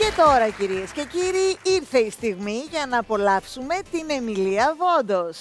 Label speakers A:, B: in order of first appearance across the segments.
A: Και τώρα, κυρίες και κύριοι, ήρθε η στιγμή για να απολαύσουμε την Εμιλία Βόντος.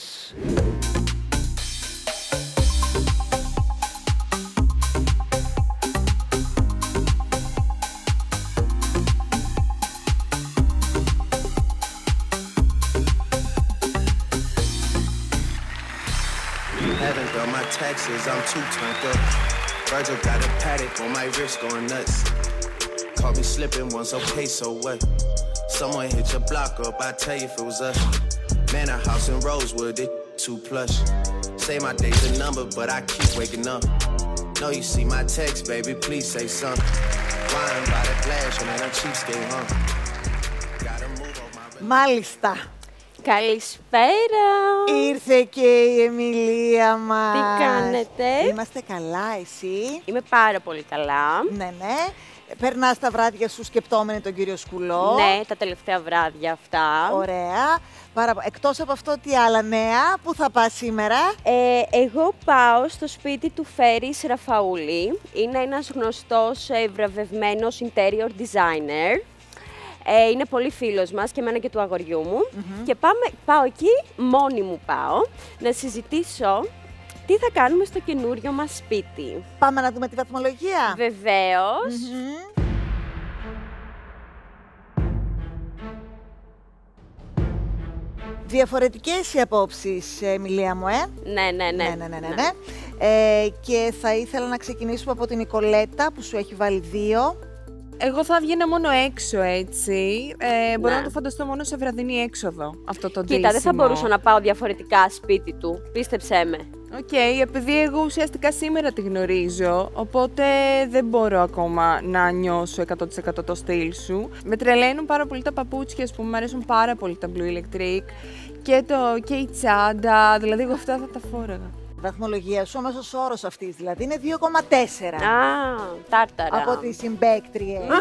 B: Haven't done my taxes, I'm too turned up. Virgil got a paddock on my wrist going nuts. Caught me slipping once, okay, so what? Someone hit your block up, I tell you if it was us. Man, a house in Rosewood, it too plush. Say my day's a number, but I keep waking up. Know you see my text, baby, please say something. Wine by the glass, and I'm cheapskate, huh? Gotta move on my...
A: Μάλιστα.
C: Καλησπέρα!
A: Ήρθε και η Εμιλία μας.
C: Τι κάνετε?
A: Είμαστε καλά, εσύ?
C: Είμαι πάρα πολύ καλά.
A: Ναι, ναι. Περνάς τα βράδια σου σκεπτόμενοι τον κύριο Σκουλό.
C: Ναι, τα τελευταία βράδια αυτά.
A: Ωραία. Εκτός από αυτό, τι άλλα νέα, πού θα πας σήμερα?
C: Εγώ πάω στο σπίτι του Φέρης Ραφαούλη. Είναι ένας γνωστός βραβευμένος interior designer. Είναι πολύ φίλος μας και εμένα και του αγοριού μου. Και πάω εκεί, μόνη μου πάω, να συζητήσω τι θα κάνουμε στο καινούριο μας σπίτι.
A: Πάμε να δούμε τη βαθμολογία.
C: Βεβαίως.
A: Διαφορετικές οι απόψεις, Εμιλία μου,
C: Ναι.
A: Και θα ήθελα να ξεκινήσουμε από την Νικολέτα που σου έχει βάλει 2.
D: Εγώ θα βγαίνα μόνο έξω, έτσι. Μπορώ να το φανταστώ μόνο σε βραδινή έξοδο αυτό το ντύσιμο.
C: Κοίτα, δεν θα μπορούσα να πάω διαφορετικά σπίτι του, πίστεψέ με.
D: Οκ, επειδή εγώ ουσιαστικά σήμερα τη γνωρίζω, οπότε δεν μπορώ ακόμα να νιώσω 100% το στυλ σου. Με τρελαίνουν πάρα πολύ τα παπούτσια, ας πούμε, μου αρέσουν πάρα πολύ τα Blue Electric και η τσάντα, δηλαδή εγώ αυτά θα τα φόραγα.
A: Η βαθμολογία σου, ο μέσος όρος αυτής δηλαδή, είναι 2,4.
C: Α, τάρταρα.
A: Από τις συμπαίκτριες.